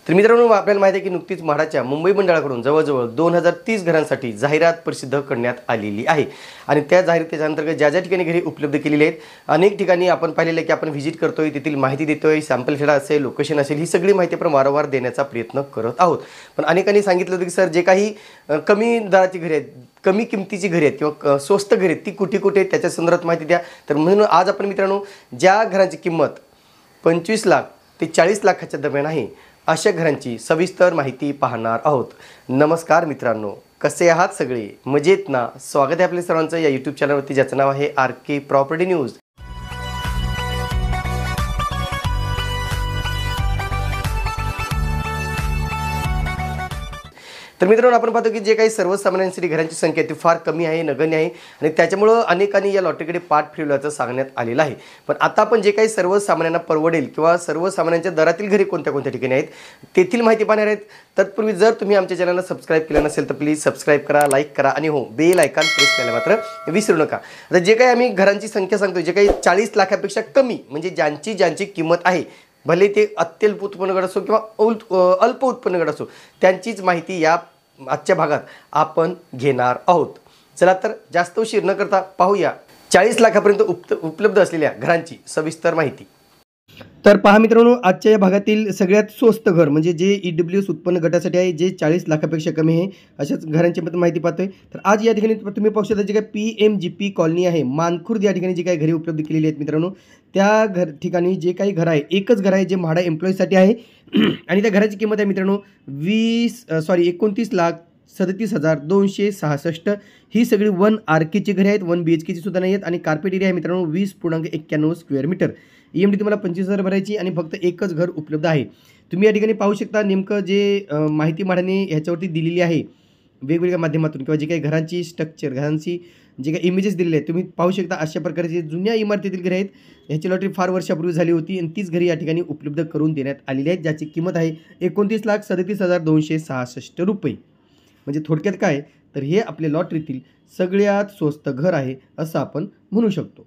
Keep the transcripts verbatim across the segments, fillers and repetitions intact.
तर मित्रांनो, आपल्याला माहिती आहे की नुकतीच म्हाडाच्या मुंबई मंडळाकडून जवळजवळ दोन हजार तीस घरांसाठी जाहिरात प्रसिद्ध करण्यात आलेली आहे आणि त्या जाहिरातीच्या अंतर्गत ज्या ज्या ठिकाणी घरे उपलब्ध केलेली आहेत, अनेक ठिकाणी आपण पाहिलेलं आहे की आपण व्हिजिट करतोय, तेथील माहिती देतोय, सॅम्पल खेळा असेल, लोकेशन असेल, ही सगळी माहिती आपण वारंवार देण्याचा प्रयत्न करत आहोत। पण अनेकांनी सांगितलं होतं की सर, जे काही कमी दराची घरे आहेत, कमी किमतीची घरे आहेत किंवा स्वस्त घरे आहेत, ती कुठे कुठे आहेत त्याच्या संदर्भात माहिती द्या। तर म्हणून आज आपण मित्रांनो, ज्या घरांची किंमत पंचवीस लाख ते चाळीस लाखाच्या दरम्यान आहे, अशा घरांची सविस्तर माहिती पाहणार आहोत। नमस्कार मित्रांनो, कसे आहात सगळे? मजेत ना? स्वागत आहे आपल्या सर्वांचं या यूट्यूब चॅनलवरती, ज्याचं नाव आहे आर के प्रॉपर्टी न्यूज। तर मित्रांनो, आपण पाहतो की जे काही सर्वसामान्यांसाठी घरांची संख्या ती फार कमी आहे, नगण्य आहे आणि त्याच्यामुळे अनेकांनी या लॉटरीकडे पाठ फिरवल्याचं सांगण्यात आलेलं आहे। पण आता आपण जे काही सर्वसामान्यांना परवडेल किंवा सर्वसामान्यांच्या दरातील घरे कोणत्या कोणत्या ठिकाणी आहेत, तेथील माहिती पाहणार आहेत। तत्पूर्वी जर तुम्ही आमच्या चॅनलला सबस्क्राईब केलं नसेल तर प्लीज सबस्क्राईब करा, लाईक करा आणि हो, बेल आयकॉन प्रेस करायला मात्र विसरू नका। आता जे काही आम्ही घरांची संख्या सांगतोय, जे काही चाळीस लाखापेक्षा कमी, म्हणजे ज्यांची ज्यांची किंमत आहे, भले ते अत्यल्प उत्पन्न गट असो किंवा अल्प उत्पन्न गट असो, त्यांचीच माहिती या आजच्या भागात आपण घेणार आहोत। चला तर जास्त उशीर न करता पाहूया चाळीस लाखापर्यंत उप उपलब्ध असलेल्या घरांची सविस्तर माहिती। तर पहा मित्रांनो, आजच्या या भागातील सगळ्यात स्वस्त घर म्हणजे जे ईडब्ल्यू एस उत्पन्न गटासाठी आहे, जे चाळीस लाखापेक्षा कमी आहे, अशाच घरांची माहिती पाहतोय। तर आज या ठिकाणी तुम्ही पाहू शकता, जे काही P M G P colony आहे, मानखुर्द या ठिकाणी जी काही घरे उपलब्ध केलेली आहेत मित्रांनो, त्या घर ठिकाणी जे काही घर आहे, एकच घर आहे जे म्हाडा एम्प्लॉईसाठी आहे आणि त्या घराची किंमत आहे मित्रांनो वीस सॉरी एकोणतीस लाख सदतीस हजार दोनशे सहासष्ट। ही सगळी वन आर केची घरे आहेत, वन बी एच केची सुद्धा नाही आहेत आणि कार्पेट एरिया आहे मित्रांनो वीस पूर्णांक एक्क्याण्णव square metre. E M D तुम्हाला पंचवीस हजार भरायची आणि फक्त एकच घर उपलब्ध आहे। तुम्ही या ठिकाणी पाहू शकता नेमकं जे माहिती म्हाडाने ह्याच्यावरती दिलेली आहे वेगवेगळ्या माध्यमातून, किंवा जे काही घरांची स्ट्रक्चर, घरांची जे काही इमेजेस दिलेले आहेत, तुम्ही पाहू शकता अशा प्रकारचे जुन्या इमारतीतील घरे आहेत। ह्याची लॉटरी फार वर्षापूर्वी झाली होती आणि तीच घरे या ठिकाणी उपलब्ध करून देण्यात आलेली आहेत, ज्याची किंमत आहे एकोणतीस लाख सदतीस हजार दोनशे सहासष्ट रुपये। म्हणजे थोडक्यात काय, तर हे आपल्या लॉटरीतील सगळ्यात स्वस्त घर आहे असं आपण म्हणू शकतो।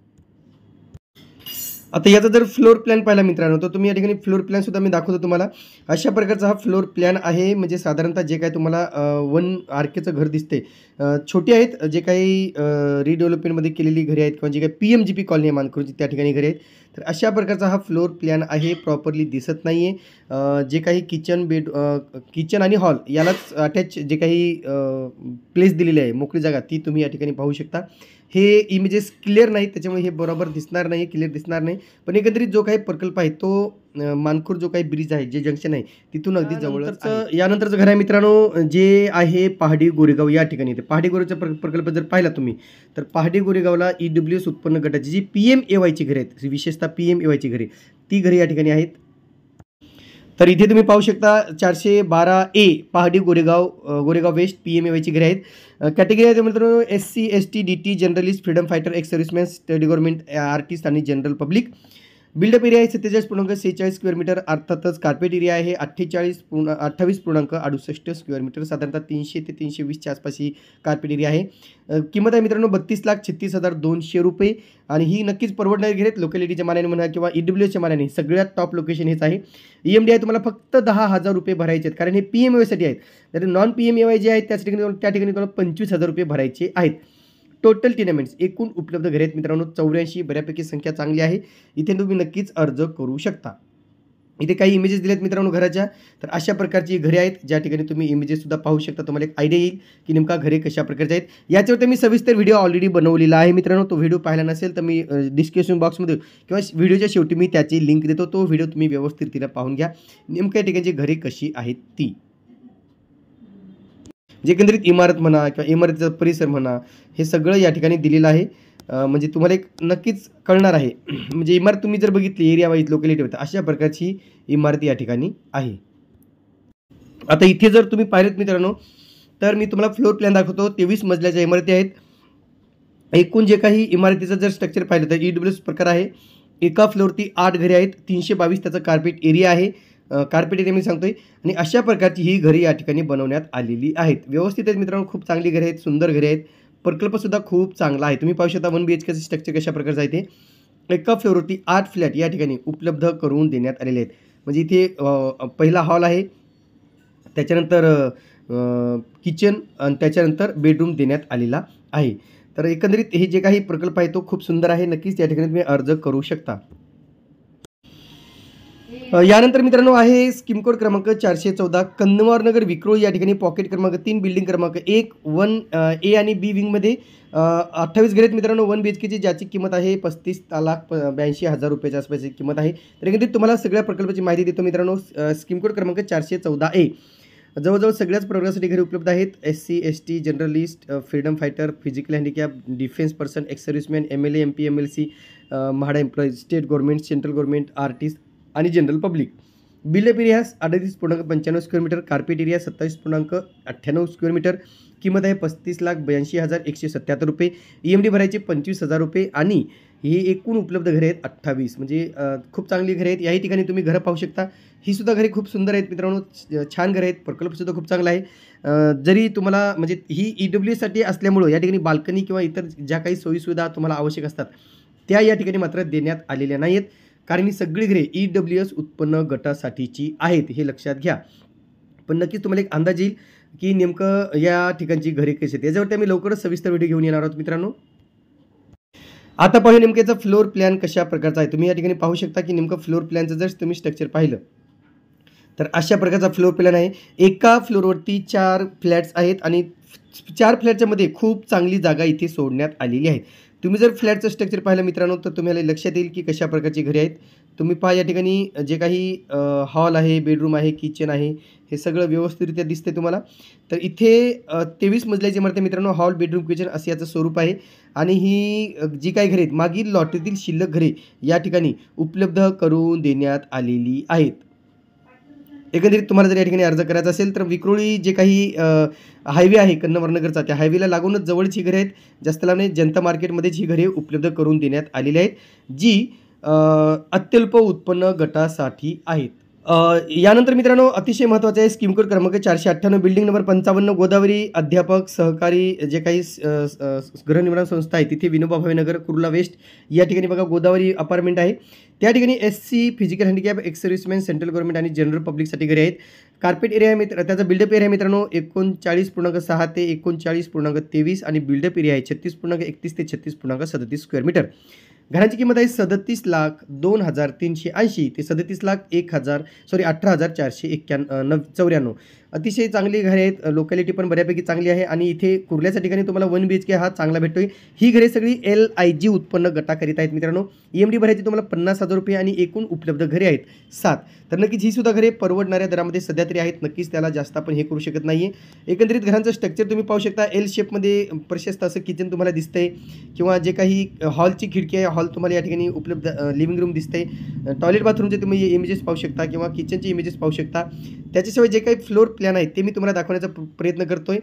आता याचा जर फ्लोर प्लॅन पाहिला मित्रांनो, तर तुम्ही या ठिकाणी फ्लोर प्लॅन सुद्धा मी दाखवतो तुम्हाला। अशा प्रकारचा हा फ्लोर प्लॅन आहे, म्हणजे साधारणतः जे काही तुम्हाला वन आर केचं घर दिसते, छोटी आहेत, जे काही रिडेव्हलपमेंटमध्ये केलेली घरे आहेत किंवा जे काही P M G P colony आहे मानखुर्दची, त्या ठिकाणी घरे आहेत। तर अशा प्रकारचा हा फ्लोर प्लॅन आहे, प्रॉपरली दिसत नाही आहे। जे काही किचन बेड किचन आणि हॉल यालाच अटॅच जे काही प्लेस दिलेली आहे, मोकळी जागा, ती तुम्ही या ठिकाणी पाहू शकता। हे इमेजेस क्लिअर नाहीत, त्याच्यामुळे हे बरोबर दिसणार नाही, क्लिअर दिसणार नाही। पण एकंदरीत जो काही प्रकल्प आहे तो मानखुर्द जो काही ब्रिज आहे, जे जंक्शन आहे, तिथून अगदी जवळच आहे। यानंतरचं घर आहे मित्रांनो जे आहे पहाडी गोरेगाव या ठिकाणी। ते पहाडी गोरेगावचा प्रकल्प जर पाहिला तुम्ही, तर पहाडी गोरेगावला ई डब्ल्यू एस उत्पन्न गटाची जी पी एम ए वायची घरे आहेत, विशेषतः पी एम ए वायची घरे, ती घरे या ठिकाणी आहेत। तर इथे तुम्ही पाहू शकता चारशे बारा A Pahadi Goregaon Goregaon west P M A वायची घरे आहेत। कॅटेगरी आहे मित्रांनो S C S T D T journalist freedom fighter ex serviceman study government artist आणि जनरल पब्लिक। बिल्डअप एरिया आहे सत्तेचाळीस पूर्णांक सेहेचाळीस स्क्वेअर मीटर, अर्थातच कार्पेट एरिया आहे अठ्ठेचाळीस पूर्ण अठ्ठावीस पूर्णांक अडुसष्ट स्क्वेअर मीटर, साधारणतः तीनशे ते तीनशे वीसच्या आसपास ही कार्पेट एरिया आहे। किंमत आहे मित्रांनो बत्तीस लाख छत्तीस हजार दोनशे रुपये आणि ही नक्कीच परवडणारी घरे आहेत, लोकॅलिटीच्या मानाने म्हणा किंवा ई डब्ल्यू एसच्या मानाने सगळ्यात टॉप लोकेशन हेच आहे। ई एम डी आहे तुम्हाला फक्त दहा हजार रुपये भरायचे आहेत, कारण हे पी एम ए वायसाठी आहेत। तर non P M A Y जे आहेत त्या ठिकाणी त्या ठिकाणी तुम्हाला पंचवीस हजार रुपये भरायचे आहेत। टोटल टेनामेंट्स एकूण उपलब्ध घरे आहेत मित्रांनो चौऱ्याऐंशी, बऱ्यापैकी संख्या चांगली आहे, इथे तुम्ही नक्कीच अर्ज करू शकता। इथे काही इमेजेस दिलेत मित्रांनो घराच्या, तर अशा प्रकारची घरे आहेत ज्या ठिकाणी तुम्ही इमेजेस सुद्धा पाहू शकता, तुम्हाला एक आयडिया येईल की नेमका घरे कशा प्रकारचे आहेत। याच्यावरती मी सविस्तर व्हिडिओ ऑलरेडी बनवलेला आहे मित्रांनो, तो व्हिडिओ पाहिला नसेल तर मी डिस्क्रिप्शन बॉक्समध्ये किंवा व्हिडिओच्या शेवटी मी त्याची लिंक देतो, तो व्हिडिओ तुम्ही व्यवस्थितरित्या पाहून घ्या, नेमक्या ठिकाणची घरे कशी आहेत ती। जे एकंदरीत इमारत म्हणा किंवा इमारतीचा परिसर म्हणा, हे सगळं या ठिकाणी दिलेलं आहे, म्हणजे तुम्हाला एक नक्कीच कळणार आहे। म्हणजे इमारत तुम्ही जर बघितली एरिया वाईज लोकॅलिटीवर, अशा प्रकारची इमारत या ठिकाणी आहे। आता इथे जर तुम्ही पाहिलेत मित्रांनो, तर मी तुम्हाला फ्लोर प्लॅन दाखवतो। तेवीस मजल्याच्या इमारती आहेत। एकूण जे काही इमारतीचं जर स्ट्रक्चर पाहिलं तर ई डब्ल्यू एस प्रकार आहे, एका फ्लोअरती आठ घरे आहेत, तीनशे बावीस त्याचा कार्पेट एरिया आहे, कार्पेट एरिया मी सांगतोय आणि अशा प्रकारची ही घरे या ठिकाणी बनवण्यात आलेली आहेत। व्यवस्थित आहेत मित्रांनो, खूप चांगली घरे आहेत, सुंदर घरे आहेत, प्रकल्पसुद्धा खूप चांगला आहे। तुम्ही पाहू शकता वन बी एच केचं स्ट्रक्चर कशा प्रकारचं आहे ते। एका फ्लोअरवरती आठ फ्लॅट या ठिकाणी उपलब्ध करून देण्यात आलेले आहेत। म्हणजे इथे अ, पहिला हॉल आहे, त्याच्यानंतर किचन आणि त्याच्यानंतर बेडरूम देण्यात आलेला आहे. तर एकंदरीत हे जे काही प्रकल्प आहे तो खूप सुंदर आहे. नक्कीच या ठिकाणी तुम्ही अर्ज करू शकता. अ, यानंतर मित्रांनो आहे स्कीम कोड क्रमांक चारशे चौदा कन्नवार नगर विक्रोळी या ठिकाणी पॉकेट क्रमांक तीन बिल्डिंग क्रमांक एक वन ए आणि बी विंगमध्ये अ, अठ्ठावीस घर आहेत मित्रांनो. वन बी एच केची ज्याची किंमत आहे पस्तीस लाख प ब्याऐंशी हजार रुपयाच्या आसपासची किंमत आहे. तर एकंदरीत तुम्हाला सगळ्या प्रकल्पाची माहिती देतो मित्रांनो. अ, स्कीम कोड क्रमांक चारशे चौदा ए जवळजवळ सगळ्याच प्रवर्गासाठी घरे उपलब्ध आहेत. S C S T journalist freedom fighter physical handicap defence person ex serviceman M L A M P M L C MHADA employees state government central government artist आणि जनरल पब्लिक. बिल्डअप एरिया अडतीस पूर्णांक पंच्याण्णव square metre. Carpet area सत्तावीस पूर्णांक अठ्ठ्याण्णव square metre. किंमत आहे पस्तीस लाख ब्याऐंशी हजार एकशे सत्याहत्तर रुपये. ई एम डी भरायचे पंचवीस हजार रुपये आणि ही एकूण उपलब्ध घरे आहेत अठ्ठावीस. म्हणजे अ, खूप चांगली घरे आहेत. याही ठिकाणी तुम्ही घरं पाहू शकता. ही सुद्धा घरे खूप सुंदर आहेत मित्रांनो. छ- छान घरे आहेत. प्रकल्पसुद्धा खूप चांगला आहे. अ, जरी तुम्हाला म्हणजे ही ई डब्ल्यू एससाठी असल्यामुळं या ठिकाणी बाल्कनी किंवा इतर ज्या काही सोयीसुविधा तुम्हाला आवश्यक असतात त्या या ठिकाणी मात्र देण्यात आलेल्या नाहीत. कारण ही सगळी घरे ई डब्ल्यू एस उत्पन्न गटासाठीची आहेत, हे लक्षात घ्या. पण नक्कीच तुम्हाला एक अंदाज येईल की नेमकं या ठिकाणची घरे कशी आहेत. याच्यावरती आम्ही लवकरच सविस्तर व्हिडिओ घेऊन येणार आहोत मित्रांनो. आता पाहूया नेमकं याचा फ्लोर प्लॅन कशा प्रकारचा आहे. तुम्ही या ठिकाणी पाहू शकता की नेमकं फ्लोर प्लॅनचं जर तुम्ही स्ट्रक्चर पाहिलं तर अशा प्रकारचा फ्लोर प्लॅन आहे. एका फ्लोअरवरती चार फ्लॅट्स आहेत आणि चार फ्लॅटच्या मध्ये खूप चांगली जागा इथे सोडण्यात आलेली आहे. तुम्ही जर फ्लॅटचं स्ट्रक्चर पाहिलं मित्रांनो तर तुम्हाला लक्षात येईल की कशा प्रकारची घरे आहेत. तुम्ही पहा या ठिकाणी जे काही हॉल आहे, बेडरूम आहे, किचन आहे, हे सगळं व्यवस्थितरित्या दिसते तुम्हाला. तर इथे तेवीस मजल्याची इमारत आहे मित्रांनो. हॉल, बेडरूम, किचन असं याचं स्वरूप आहे. आणि ही अ, जी काही घरे आहेत मागील लॉटरीतील शिल्लक घरे या ठिकाणी उपलब्ध करून देण्यात आलेली आहेत. एकंदरीत तुम्हाला जर या ठिकाणी अर्ज करायचा असेल तर विक्रोळी जे काही हायवे आहे कन्नवरनगरचा त्या हायवेला लागूनच जवळच ही घरे आहेत. जास्त लांब नाही, जनता मार्केटमध्येच ही घरे उपलब्ध करून देण्यात आलेली आहेत जी अ, अत्यल्प उत्पन्न गटासाठी आहेत. अ, यानंतर मित्रांनो अतिशय महत्त्वाचं आहे स्कीम कोड क्रमांक चारशे अठ्ठ्याण्णव बिल्डिंग नंबर पंचावन्न गोदावरी अध्यापक सहकारी जे काही स- अ, स- अ, गृहनिर्माण संस्था आहे तिथे विनोबा भावे नगर कुर्ला वेस्ट या ठिकाणी बघा गोदावरी अपार्टमेंट आहे. त्या ठिकाणी S C physical handicap ex serviceman central government आणि जनरल पब्लिकसाठी घरे आहेत. कार्पेट एरिया आहे मित्र त्याचा बिल्डअप एरिया मित्रांनो एकोणचाळीस पूर्णांक सहा ते एकोणचाळीस पूर्णांक तेवीस आणि बिल्डअप एरिया आहे छत्तीस पूर्णांक एकतीस ते छत्तीस पूर्णांक सदतीस स्क्वेअर मीटर. घराची किंमत आहे सदतीस लाख दोन हजार तीनशे ऐंशी ते सदतीस लाख एक हजार सॉरी अठरा हजार चारशे एक्क्याण्णव नव चौऱ्याण्णव. अतिशय चांगली घरे आहेत. लोकॅलिटी पण बऱ्यापैकी चांगली आहे आणि इथे कुर्ल्याच्या ठिकाणी तुम्हाला वन बी एच के हा चांगला भेटतोय. ही घरे सगळी एल आय जी उत्पन्न गटाकरिता आहेत मित्रांनो. ई एम डी भरायची तुम्हाला पन्नास हजार रुपये आणि एकूण उपलब्ध घरे आहेत सात. तर नक्कीच ही सुद्धा घरे परवडणाऱ्या दरामध्ये सध्या तरी आहेत. नक्कीच त्याला जास्त आपण हे करू शकत नाही आहे. एकंदरीत घरांचं स्ट्रक्चर तुम्ही पाहू शकता. एल शेपमध्ये प्रशस्त असं किचन तुम्हाला दिसतंय किंवा जे काही हॉलची खिडकी आहे हॉल तुम्हाला या ठिकाणी उपलब्ध लिव्हिंग रूम दिसते. टॉयलेट बाथरूमचे तुम्ही इमेजेस पाहू शकता किंवा किचनचे इमेजेस पाहू शकता. त्याच्याशिवाय जे काही फ्लोर प्लॅन आहेत ते मी तुम्हाला दाखवण्याचा प्र- प्रयत्न करतोय.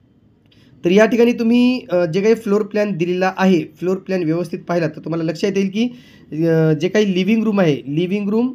तर या ठिकाणी तुम्ही अ, जे काही फ्लोर प्लॅन दिलेला आहे फ्लोर प्लॅन व्यवस्थित पाहिला तर तुम्हाला लक्षात येईल की अ, जे काही लिव्हिंग रूम आहे लिव्हिंग रूम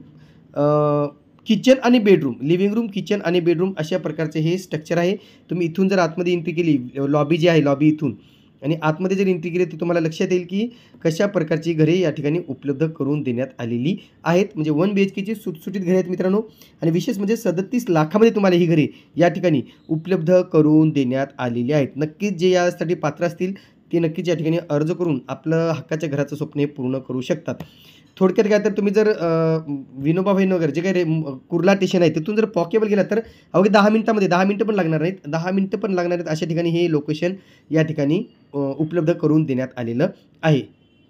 किचन आणि बेडरूम लिव्हिंग रूम किचन आणि बेडरूम अशा प्रकारचे हे स्ट्रक्चर आहे. तुम्ही इथून जर आतमध्ये एंट्री केली लॉबी जी आहे लॉबी इथून आणि आतमध्ये जर एंट्री केली तर तुम्हाला लक्षात येईल की कशा प्रकारची घरे या ठिकाणी उपलब्ध करून देण्यात आलेली आहेत. म्हणजे वन बी एच केची सुटसुटीत घरे आहेत मित्रांनो. आणि विशेष म्हणजे सदतीस लाखामध्ये तुम्हाला ही घरे या ठिकाणी उपलब्ध करून देण्यात आलेली आहेत. नक्कीच जे यासाठी पात्र असतील ते नक्कीच या ठिकाणी अर्ज करून आपलं हक्काच्या घराचं स्वप्न हे पूर्ण करू शकतात. थोडक्यात काय तर तुम्ही जर अ, विनोबा भावे नगर जे काही रे म- कुर्ला स्टेशन आहे तिथून जर पॉकेबल गेला तर अवघे दहा मिनिटामध्ये दहा मिनिटं पण लागणार नाहीत दहा मिनिटं पण लागणार आहेत अशा ठिकाणी हे लोकेशन या ठिकाणी अ, उपलब्ध करून देण्यात आलेलं आहे.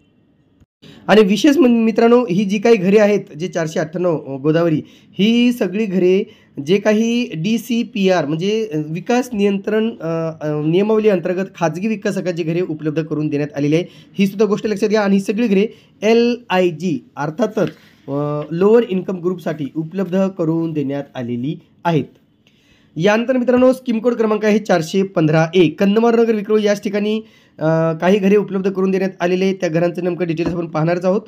आणि विशेष म्हण मित्रांनो ही जी काही घरे आहेत जे चारशे अठ्ठ्याण्णव गोदावरी ही सगळी घरे जे काही डी सी पी आर म्हणजे अ, विकास नियंत्रण अ, अ, नियमावली अंतर्गत खाजगी विकासकांची घरे उपलब्ध करून देण्यात आलेली आहे. ही सुद्धा गोष्ट लक्षात घ्या. आणि ही सगळी घरे एल आय जी अर्थातच लोअर इन्कम ग्रुपसाठी उपलब्ध करून देण्यात आलेली आहेत. यानंतर मित्रांनो स्कीम कोड क्रमांक आहे चारशे पंधरा ए कन्नमार नगर विक्रोळी याच ठिकाणी अ, काही घरे उपलब्ध करून देण्यात आलेले आहेत. त्या घरांचं नेमकं डिटेल्स आपण पाहणारच आहोत.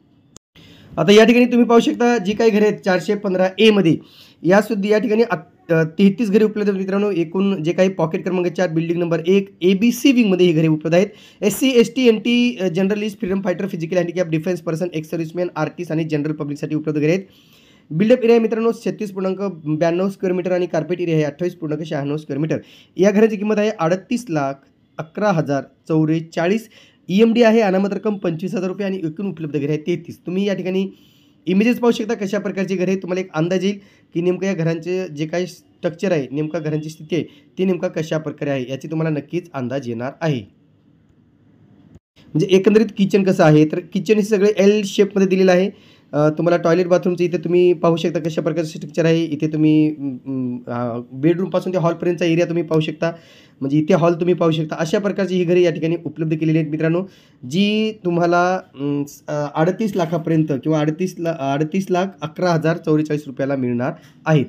आता या ठिकाणी तुम्ही पाहू शकता जी काही घरे आहेत चारशे पंधरा ए मध्ये या सुद्धा या ठिकाणी तेहतीस घरे उपलब्ध आहेत मित्रांनो. एकूण जे काही पॉकेट क्रमांक चार बिल्डिंग नंबर एक ए बी सी विंगमध्ये ही घरे उपलब्ध आहेत. S C S T N T journalist freedom fighter physical handicap defence person ex serviceman artist आणि जनरल पब्लिकसाठी उपलब्ध घरे आहेत. बिल्डअप एरिया मित्रांनो छत्तीस पूर्णांक ब्याण्णव स्क्वेअर मीटर आणि कार्पेट एरिया आहे अठ्ठावीस पूर्णांक शहाण्णव स्क्वेअर मीटर. या घराची किंमत आहे अडतीस लाख अकरा हजार चौवेचाळीस. ई एम डी आहे अनामत रक्कम पंचवीस हजार रुपये आणि एकूण उपलब्ध घरे आहे तेहतीस. तुम्ही या ठिकाणी इमेजेस पाहू शकता कशा प्रकारची घरे आहे. तुम्हाला एक अंदाज येईल की नेमकं या घरांचे जे काही स्ट्रक्चर आहे नेमका घरांची स्थिती आहे ती नेमका कशा प्रकारे आहे याची तुम्हाला नक्कीच अंदाज येणार आहे. म्हणजे एकंदरीत किचन कसं आहे तर किचन हे सगळे एल शेपमध्ये दिलेलं आहे. तुम्हाला टॉयलेट बाथरूमचं इथे तुम्ही पाहू शकता कशा प्रकारचं स्ट्रक्चर आहे. इथे तुम्ही बेडरूमपासून ते हॉलपर्यंतचा एरिया तुम्ही पाहू शकता. म्हणजे इथे हॉल तुम्ही पाहू शकता. अशा प्रकारची ही घरे या ठिकाणी उपलब्ध केलेली आहेत मित्रांनो, जी तुम्हाला अडतीस लाखापर्यंत किंवा अडतीस ला अडतीस लाख अकरा हजार चौवेचाळीस रुपयाला मिळणार आहेत.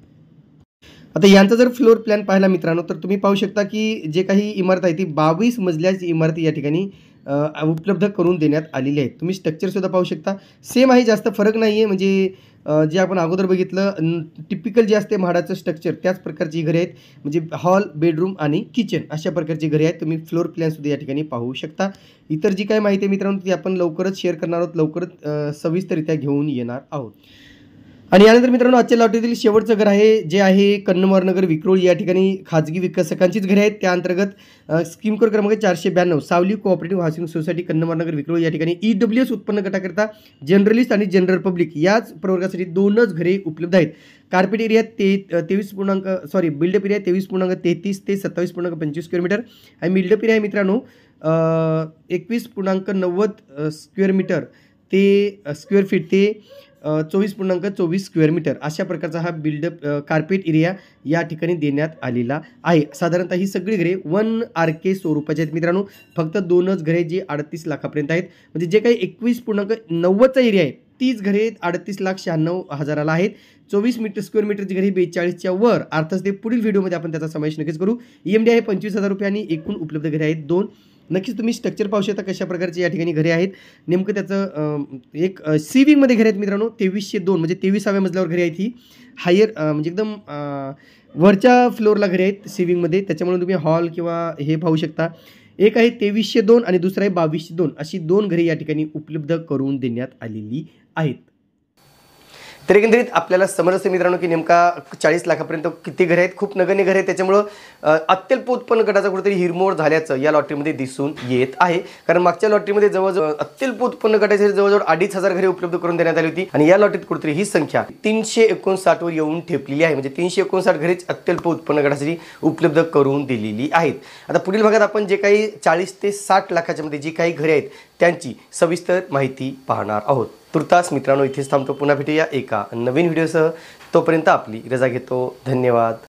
आता यांचा जर फ्लोर प्लॅन पाहिला मित्रांनो तर तुम्ही पाहू शकता की जे काही इमारत आहे ती बावीस मजल्याची इमारती या ठिकाणी उपलब्ध करून देण्यात आलेली आहेत. तुम्ही स्ट्रक्चरसुद्धा पाहू शकता सेम आहे, जास्त फरक नाही आहे. म्हणजे जे आपण अगोदर बघितलं टिपिकल जे असते म्हाडाचं स्ट्रक्चर त्याच प्रकारची घरे आहेत. म्हणजे हॉल बेडरूम आणि किचन अशा प्रकारची घरे आहेत. तुम्ही फ्लोर प्लॅनसुद्धा या ठिकाणी पाहू शकता. इतर जी काही माहिती आहे मित्रांनो ती आपण लवकरच शेअर करणार आहोत, लवकरच सविस्तररित्या घेऊन येणार आहोत. आणि यानंतर मित्रांनो आजच्या लॉटरीतील शेवटचं घर आहे जे आहे कन्नमवार नगर विक्रोळी. या ठिकाणी खाजगी विकसकांचीच घरे आहेत. त्या अंतर्गत स्कीम कोड क्रमांक चारशे ब्याण्णव Savli cooperative housing society Kannamwar Nagar Vikhroli. या ठिकाणी ई डब्ल्यू एस उत्पन्न गटाकरता जनरलिस्ट आणि जनरल पब्लिक याच प्रवर्गासाठी दोनच घरे उपलब्ध आहेत. कार्पेट एरिया ते तेवीस पूर्णांक सॉरी बिल्डअप एरिया तेवीस पूर्णांक तेहतीस ते सत्तावीस पूर्णांक पंचवीस स्क्वेअर मीटर आणि बिल्डअप एरिया आहे मित्रांनो एकवीस पूर्णांक नव्वद स्क्वेअर मीटर ते स्क्वेअर फीट ते चोवीस पूर्णांक चोवीस स्क्वेअर मीटर अशा प्रकारचा हा बिल्डअप कार्पेट एरिया या ठिकाणी देण्यात आलेला आहे. साधारणतः ही सगळी घरे वन आर के स्वरूपाची आहेत मित्रांनो. फक्त दोनच घरे जी अडतीस लाखापर्यंत आहेत. म्हणजे जे काही एकवीस पूर्णांक नव्वदचा एरिया आहे तीच घरे अडतीस लाख शहाण्णव हजाराला आहेत. चोवीस मीटर स्क्वेअर मीटरची घरे बेचाळीसच्या वर अर्थात ते पुढील व्हिडिओमध्ये आपण त्याचा समावेश नक्कीच करू. ई एम डी आहे पंचवीस हजार रुपये आणि एकूण उपलब्ध घरे आहेत दोन. नक्कीच तुम्ही स्ट्रक्चर पाहू शकता कशा प्रकारचे या ठिकाणी घरे आहेत. नेमकं त्याचं एक सी विंगमध्ये घरे आहेत मित्रांनो तेवीसशे दोन म्हणजे तेविसाव्या मजल्यावर घरे आहेत. ही हायर म्हणजे एकदम वरच्या फ्लोअरला घरे आहेत सी विंगमध्ये. त्याच्यामुळे तुम्ही हॉल किंवा हे पाहू शकता. एक आहे तेवीसशे दोन आणि दुसरं आहे बावीसशे दोन अशी दोन घरे या ठिकाणी उपलब्ध करून देण्यात आलेली आहेत. तर एकंदरीत आपल्याला समजतं मित्रांनो की नेमका चाळीस लाखापर्यंत किती घरे आहेत. खूप नगण्य घरे आहेत. त्याच्यामुळं अत्यल्प उत्पन्न गटाचा कुठेतरी हिरमोड झाल्याचं या लॉटरीमध्ये दिसून येत आहे. कारण मागच्या लॉटरीमध्ये जवळजवळ अत्यल्प उत्पन्न गटाचे जवळजवळ अडीच हजार घरे उपलब्ध करून देण्यात आली होती आणि या लॉटरीत कुठेतरी ही संख्या तीनशे एकोणसाठ वर येऊन ठेपलेली आहे. म्हणजे तीनशे एकोणसाठ घरेच अत्यल्प उत्पन्न गटासाठी उपलब्ध करून दिलेली आहेत. आता पुढील भागात आपण जे काही चाळीस ते साठ लाखाच्या मध्ये जी काही घरे आहेत त्यांची सविस्तर माहिती पाहणार आहोत. तुर्तास मित्रांनो इथेच थांबतो. पुन्हा भेटूया एका नवीन व्हिडिओसह. तोपर्यंत आपली रजा घेतो. धन्यवाद.